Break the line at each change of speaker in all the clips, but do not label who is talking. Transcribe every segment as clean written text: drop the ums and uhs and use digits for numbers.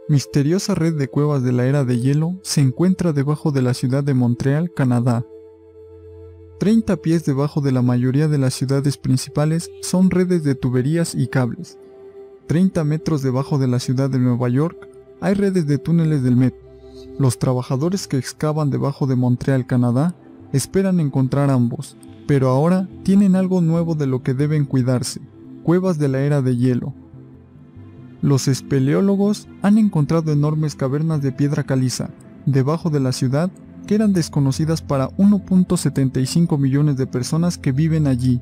Misteriosa red de cuevas de la era de hielo se encuentra debajo de la ciudad de Montreal, Canadá. 30 pies debajo de la mayoría de las ciudades principales son redes de tuberías y cables. 30 metros debajo de la ciudad de Nueva York hay redes de túneles del metro. Los trabajadores que excavan debajo de Montreal, Canadá, esperan encontrar ambos, pero ahora tienen algo nuevo de lo que deben cuidarse: cuevas de la era de hielo. Los espeleólogos han encontrado enormes cavernas de piedra caliza debajo de la ciudad que eran desconocidas para 1.75 millones de personas que viven allí.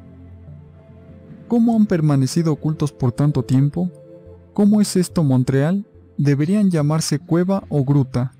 ¿Cómo han permanecido ocultos por tanto tiempo? ¿Cómo es esto Montreal? ¿Deberían llamarse cueva o gruta?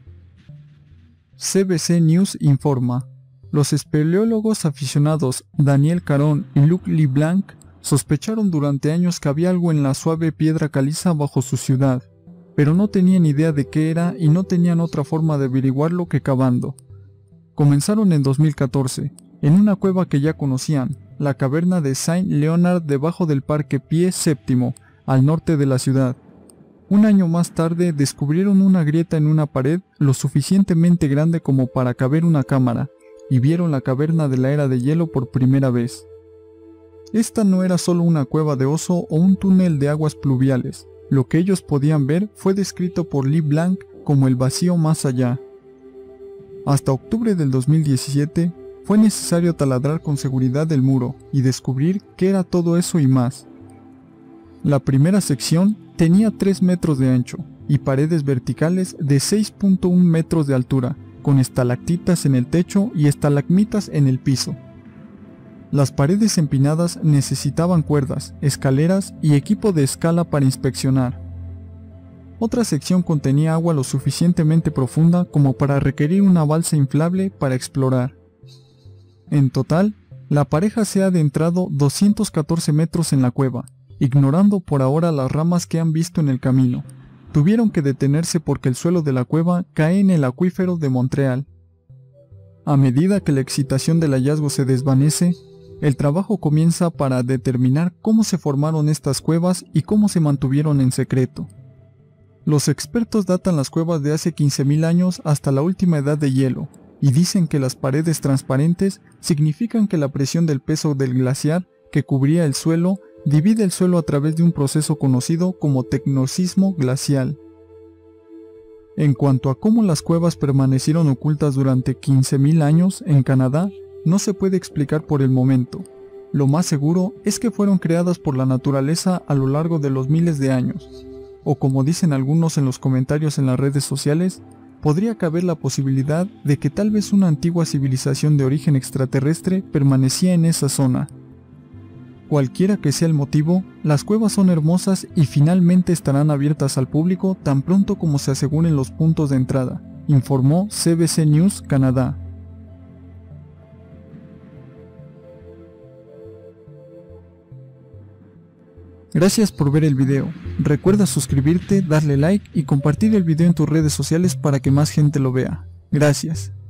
CBC News informa. Los espeleólogos aficionados Daniel Caron y Luc LeBlanc sospecharon durante años que había algo en la suave piedra caliza bajo su ciudad, pero no tenían idea de qué era y no tenían otra forma de averiguarlo que cavando. Comenzaron en 2014, en una cueva que ya conocían, la caverna de Saint Leonard debajo del Parque Pie VII, al norte de la ciudad. Un año más tarde descubrieron una grieta en una pared lo suficientemente grande como para caber una cámara, y vieron la caverna de la era de hielo por primera vez. Esta no era solo una cueva de oso o un túnel de aguas pluviales. Lo que ellos podían ver fue descrito por LeBlanc como el vacío más allá. Hasta octubre del 2017 fue necesario taladrar con seguridad el muro y descubrir qué era todo eso y más. La primera sección tenía 3 metros de ancho y paredes verticales de 6.1 metros de altura, con estalactitas en el techo y estalagmitas en el piso. Las paredes empinadas necesitaban cuerdas, escaleras y equipo de escala para inspeccionar. Otra sección contenía agua lo suficientemente profunda como para requerir una balsa inflable para explorar. En total, la pareja se ha adentrado 214 metros en la cueva, ignorando por ahora las ramas que han visto en el camino. Tuvieron que detenerse porque el suelo de la cueva cae en el acuífero de Montreal. A medida que la excitación del hallazgo se desvanece, el trabajo comienza para determinar cómo se formaron estas cuevas y cómo se mantuvieron en secreto. Los expertos datan las cuevas de hace 15.000 años hasta la última edad de hielo, y dicen que las paredes transparentes significan que la presión del peso del glaciar que cubría el suelo divide el suelo a través de un proceso conocido como tecnicismo glacial. En cuanto a cómo las cuevas permanecieron ocultas durante 15.000 años en Canadá, no se puede explicar por el momento. Lo más seguro es que fueron creadas por la naturaleza a lo largo de los miles de años. O como dicen algunos en los comentarios en las redes sociales, podría caber la posibilidad de que tal vez una antigua civilización de origen extraterrestre permanecía en esa zona. Cualquiera que sea el motivo, las cuevas son hermosas y finalmente estarán abiertas al público tan pronto como se aseguren los puntos de entrada, informó CBC News Canadá. Gracias por ver el video. Recuerda suscribirte, darle like y compartir el video en tus redes sociales para que más gente lo vea. Gracias.